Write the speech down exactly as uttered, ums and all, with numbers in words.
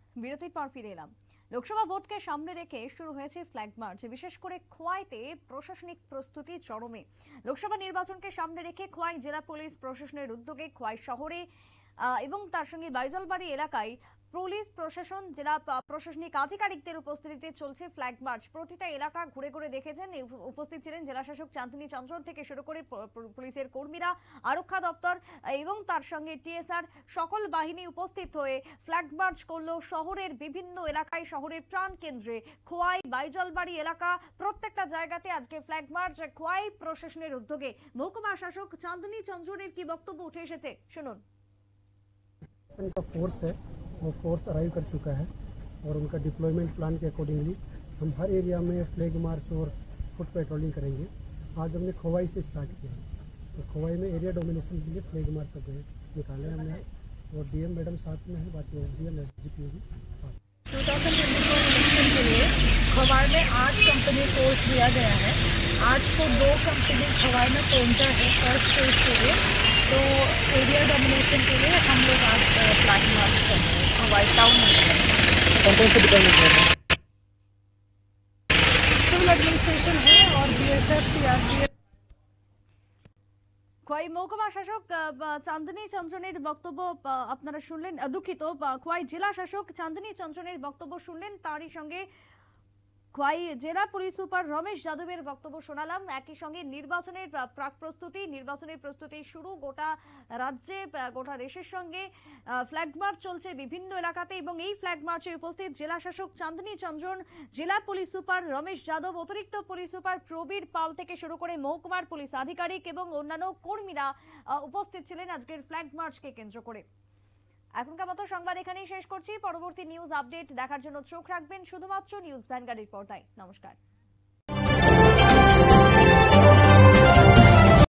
বিরতির পর ফিরে এলাম। লোকসভা ভোটকে সামনে রেখে শুরু হয়েছে ফ্ল্যাগ মার্চ। বিশেষ করে খোয়াইতে প্রশাসনিক প্রস্তুতি চরমে। লোকসভা নির্বাচনকে সামনে রেখে খোয়াই জেলা পুলিশ প্রশাসনের উদ্যোগে খোয়াই শহরে এবং তার সঙ্গে বাইজলবাড়ি এলাকায় পুলিশ প্রশাসন জেলা প্রশাসনিক আধিকারিকদের উপস্থিতিতে চলছে ফ্ল্যাগ মার্চ। প্রতিটা এলাকা ঘুরে ঘুরে দেখেছেন, উপস্থিত ছিলেন জেলা শাসক চাঁদনী চঞ্চল থেকে শুরু করে পুলিশের কর্মীরা, আরক্ষা দপ্তর এবং তার সঙ্গে টিএসআর সকল বাহিনী উপস্থিত হয়ে ফ্ল্যাগ মার্চ করলো শহরের বিভিন্ন এলাকায়। শহরের প্রাণ কেন্দ্রে খোয়াই বাইজলবাড়ি এলাকা প্রত্যেকটা জায়গাতে আজকে ফ্ল্যাগ মার্চ খোয়াই প্রশাসনের উদ্যোগে। মহকুমা শাসক চাঁদনী চঞ্চলের কি বক্তব্য উঠে এসেছে শুনুন। का फोर्स है वो फोर्स अराइव कर चुका है और उनका डिप्लॉयमेंट प्लान के अकॉर्डिंगली हम हर एरिया में फ्लैग मार्च और फुट पेट्रोलिंग करेंगे। आज हमने खोवाई से स्टार्ट किया, तो खोवाई में एरिया डोमिनेशन के लिए फ्लैग मार्च का निकाले हमने और डीएम मैडम साथ में है, बाकी एसडीएम एसडीपी भी साथ। दो हज़ार चौबीस इलेक्शन के लिए खवाई में आठ कंपनी फोर्स दिया गया है। आज को दो कंपनी खवाई में पहुंचा है फर्स्ट फेज के लिए, तो एरिया डोमिनेशन के लिए हम लोग आज फ्लैग मार्च कर रहे हैं खवाई टाउन में। कौन से डिपार्टमेंट है? सिविल एडमिनिस्ट्रेशन है और बीएसएफ सीआरपीएफ। খোয়াই মহকুমা শাসক চাঁদনী চঞ্চলের বক্তব্য আপনারা শুনলেন, দুঃখিত খোয়াই জেলা শাসক চাঁদনী চঞ্চলের বক্তব্য শুনলেন। তারই সঙ্গে খোয়াই জেলা পুলিশ সুপার রমেশ যাদবের বক্তব্য শোনালাম। একই সঙ্গে নির্বাচনের প্রাক প্রস্তুতি নির্বাচনের প্রস্তুতি শুরু গোটা রাজ্যে, গোটা দেশের সঙ্গে ফ্ল্যাগ মার্চ চলছে বিভিন্ন এলাকাতে এবং এই ফ্ল্যাগ মার্চে উপস্থিত জেলা শাসক চাঁদনী চঞ্চল, জেলা পুলিশ সুপার রমেশ যাদব, অতিরিক্ত পুলিশ সুপার প্রবীর পাল থেকে শুরু করে মহকুমার পুলিশ আধিকারিক এবং অন্যান্য কর্মীরা উপস্থিত ছিলেন আজকের ফ্ল্যাগ মার্চকে কেন্দ্র করে। এখনকার মতো সংবাদ এখানেই শেষ করছি। পরবর্তী নিউজ আপডেট দেখার জন্য চোখ রাখবেন শুধুমাত্র নিউজ ভ্যানগার্ডের পর্দায়। নমস্কার।